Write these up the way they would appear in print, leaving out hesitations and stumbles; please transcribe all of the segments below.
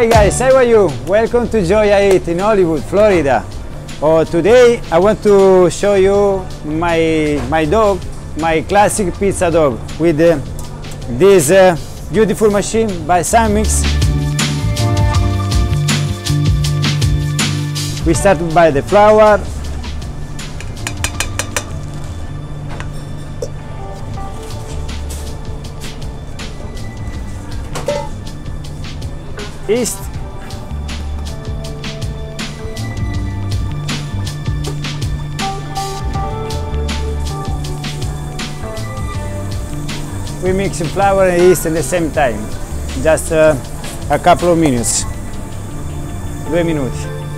Hi guys, how are you? Welcome to Joy I Eat in Hollywood, Florida. Today I want to show you my dog, my classic pizza dog with this beautiful machine by Sunmix. We start by the flour. Yeast. We mix flour and yeast at the same time, just a couple of minutes, 2 minuti.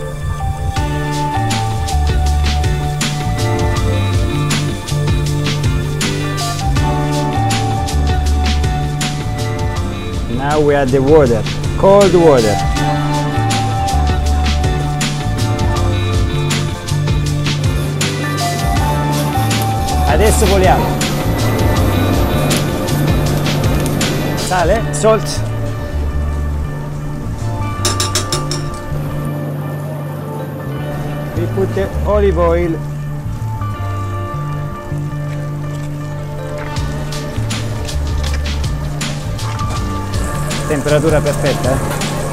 Now we add the water. Cold water. Adesso coliamo. Sale, salt. We put the olive oil. Temperatura perfetta, eh?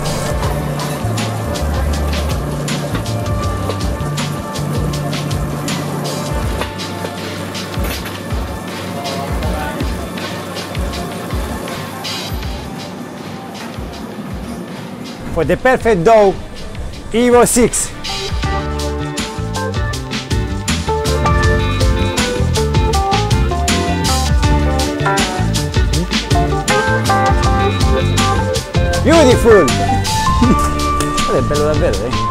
For the perfect dough, EVO6. Beautiful! È bello davvero, eh?